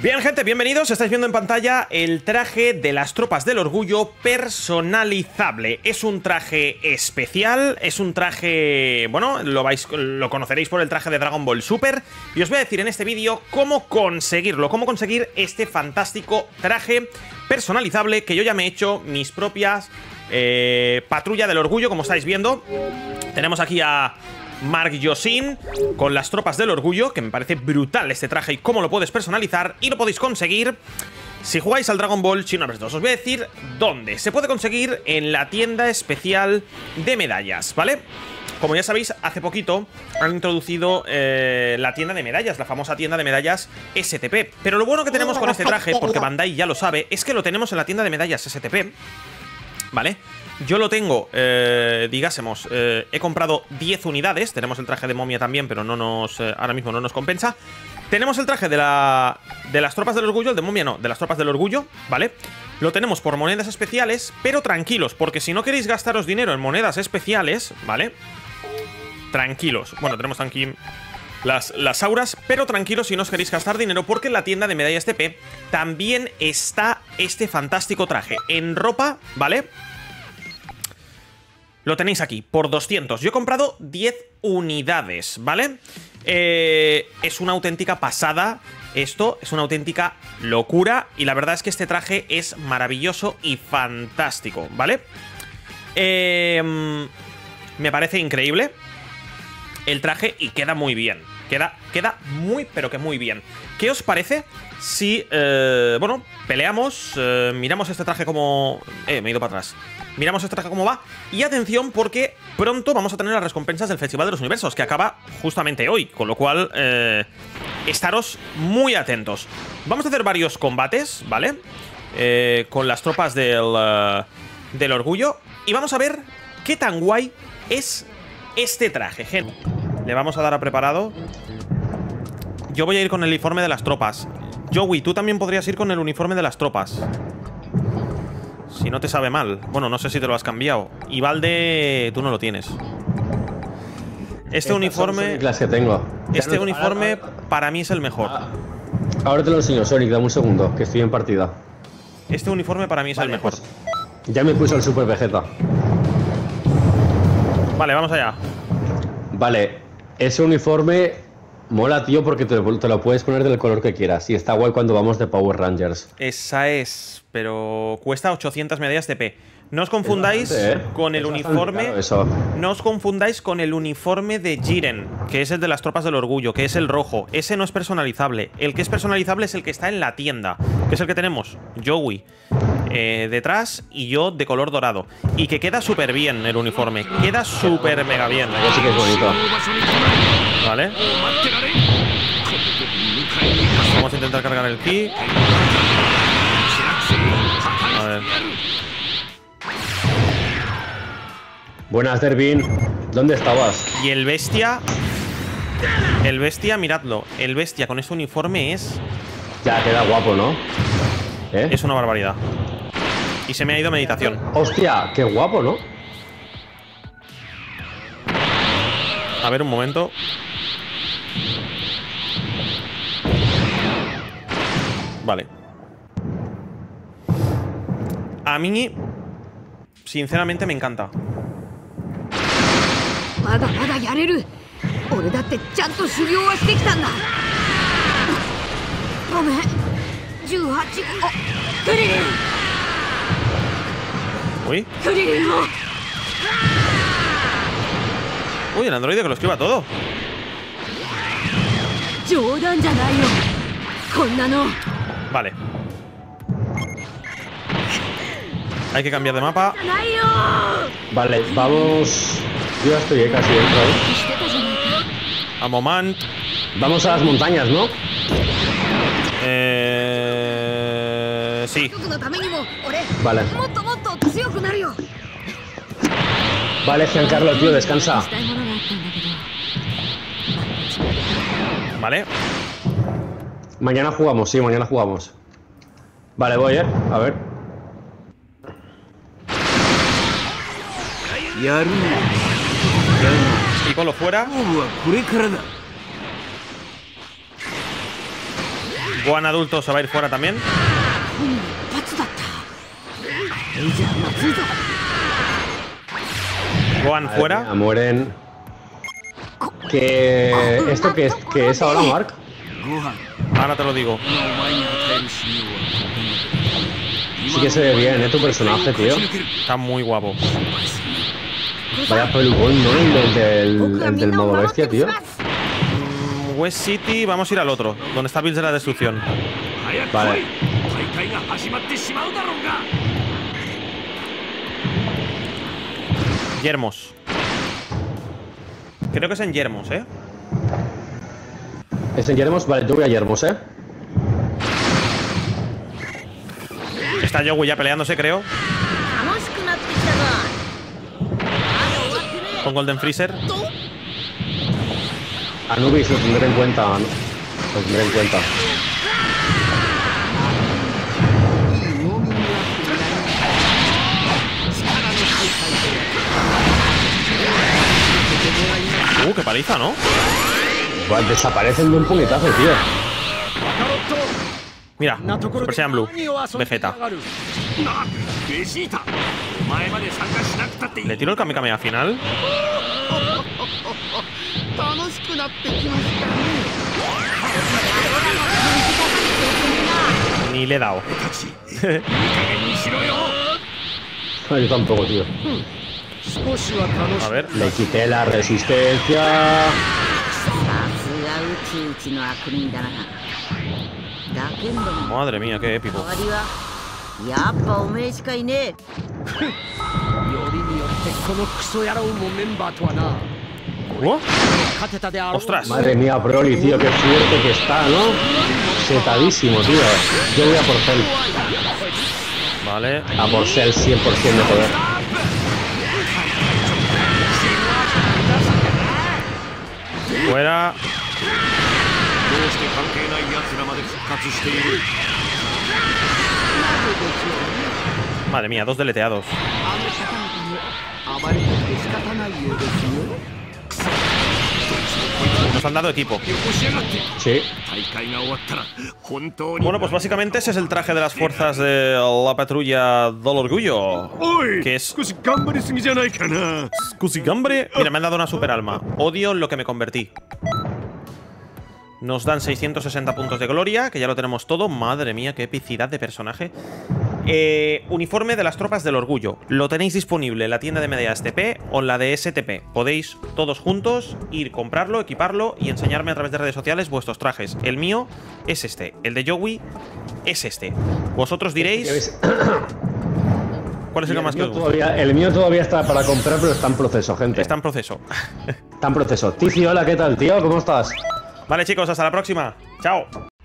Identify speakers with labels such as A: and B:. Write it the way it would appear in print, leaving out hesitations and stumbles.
A: Bien, gente, bienvenidos. Estáis viendo en pantalla el traje de las tropas del orgullo personalizable. Es un traje especial, es un traje... Bueno, lo conoceréis por el traje de Dragon Ball Super. Y os voy a decir en este vídeo cómo conseguirlo, cómo conseguir este fantástico traje personalizable que yo ya me he hecho mis propias patrulla del orgullo, como estáis viendo. Tenemos aquí a Mark Yosin con las tropas del orgullo, que me parece brutal este traje y cómo lo puedes personalizar. Y lo podéis conseguir si jugáis al Dragon Ball Xenoverse 2. Os voy a decir dónde. Se puede conseguir en la tienda especial de medallas, ¿vale? Como ya sabéis, hace poquito han introducido la tienda de medallas, la famosa tienda de medallas STP. Pero lo bueno que tenemos con este traje, porque Bandai ya lo sabe, es que lo tenemos en la tienda de medallas STP, ¿vale? Yo lo tengo, digásemos, he comprado 10 unidades. Tenemos el traje de momia también, pero no nos ahora mismo no nos compensa. Tenemos el traje de las tropas del orgullo, el de momia no, de las tropas del orgullo, ¿vale? Lo tenemos por monedas especiales, pero tranquilos, porque si no queréis gastaros dinero en monedas especiales, ¿vale? Tranquilos. Bueno, tenemos aquí las auras, pero tranquilos si no os queréis gastar dinero, porque en la tienda de medallas TP también está este fantástico traje en ropa, ¿vale? Lo tenéis aquí, por 200. Yo he comprado 10 unidades, ¿vale? Es una auténtica pasada. Esto es una auténtica locura. Y la verdad es que este traje es maravilloso y fantástico, ¿vale? Me parece increíble el traje y queda muy bien. Queda muy, pero que muy bien. ¿Qué os parece si, bueno, peleamos, miramos este traje como... me he ido para atrás. Miramos este traje cómo va. Y atención, porque pronto vamos a tener las recompensas del Festival de los Universos, que acaba justamente hoy. Con lo cual, estaros muy atentos. Vamos a hacer varios combates, ¿vale? Con las tropas del orgullo. Y vamos a ver qué tan guay es este traje, gente. Le vamos a dar a preparado. Yo voy a ir con el uniforme de las tropas. Joey, tú también podrías ir con el uniforme de las tropas, si no te sabe mal. Bueno, no sé si te lo has cambiado. Y Valde, tú no lo tienes. Este uniforme...
B: que tengo.
A: Este uniforme para mí es el mejor.
B: Ahora te lo enseño, Sonic, dame un segundo, que estoy en partida.
A: Este uniforme para mí es el mejor.
B: Pues, ya me puso el Super Vegeta.
A: Vale, vamos allá.
B: Vale, ese uniforme mola, tío, porque te lo puedes poner del color que quieras. Y está guay cuando vamos de Power Rangers.
A: Esa es, pero cuesta 800 medallas TP. No os confundáis con el uniforme. No os confundáis con el uniforme de Jiren, que es el de las tropas del orgullo, que es el rojo. Ese no es personalizable. El que es personalizable es el que está en la tienda, que es el que tenemos, Joey, detrás, y yo de color dorado. Y que queda súper bien el uniforme. Queda súper mega bien.
B: Sí que es bonito.
A: Vale. Vamos a intentar cargar el ki. A ver.
B: Buenas, Dervin. ¿Dónde estabas?
A: Y el bestia. El bestia, miradlo. El bestia con ese uniforme es...
B: Ya, queda guapo, ¿no?
A: Es una barbaridad. Y se me ha ido meditación.
B: Hostia, qué guapo, ¿no?
A: A ver, un momento. Vale. A mí, sinceramente, me encanta. Uy. Uy, el androide que lo escriba todo. Vale. Hay que cambiar de mapa.
B: Vale, vamos. Yo ya estoy casi dentro.
A: A moment.
B: Vamos a las montañas, ¿no?
A: Sí.
B: Vale. Vale, Giancarlo, tío, descansa.
A: Vale.
B: Mañana jugamos, sí, mañana jugamos. Vale, voy, a ver.
A: Piccolo fuera. Gohan adulto se va a ir fuera también. Gohan fuera.
B: Mía, mueren. ¿Esto qué es ahora, Mark?
A: Ahora te lo digo.
B: Sí que se ve bien, tu personaje, tío.
A: Está muy guapo.
B: Vaya pelucón, ¿no? El del modo bestia, tío.
A: West City, vamos a ir al otro, donde está Bills de la Destrucción.
B: Vale.
A: Yermos. Creo que es en Yermos, ¿eh?
B: ¿Es en Yermos? Vale, yo voy a Yermos, ¿eh?
A: Está Yowie ya peleándose, creo. Con Golden Freezer.
B: Anubis lo tendré en cuenta. Lo tendré en cuenta.
A: Qué paliza, ¿no?
B: Igual desaparecen de un puñetazo, tío.
A: Mira, Super Saiyan Blue, Vegeta. ¿Le tiro el Kamehameha final? Ni le he dado.
B: Yo tampoco, tío.
A: A ver.
B: Le quité la resistencia.
A: Madre mía, qué épico. ¡Ostras!
B: Madre mía, Broly, tío, qué fuerte que está, ¿no? Setadísimo, tío. Yo voy a por Cell.
A: Vale.
B: A por Cell 100% de poder.
A: Fuera. Madre mía, 2 deleteados. Nos han dado equipo.
B: Sí.
A: Bueno, pues básicamente ese es el traje de las fuerzas de la patrulla del orgullo. Que es... Scusigambre. Mira, me han dado una super alma. Odio en lo que me convertí. Nos dan 660 puntos de gloria, que ya lo tenemos todo. Madre mía, qué epicidad de personaje. Uniforme de las tropas del orgullo. Lo tenéis disponible en la tienda de medias TP o en la de STP. Podéis todos juntos ir, comprarlo, equiparlo y enseñarme a través de redes sociales vuestros trajes. El mío es este. El de Yowie es este. Vosotros diréis... ¿Cuál es el que más que os gusta?
B: El mío todavía está para comprar, pero está en proceso, gente.
A: Está en proceso.
B: Está en proceso. Tizi, hola, ¿qué tal, tío? ¿Cómo estás?
A: Vale, chicos, hasta la próxima. Chao.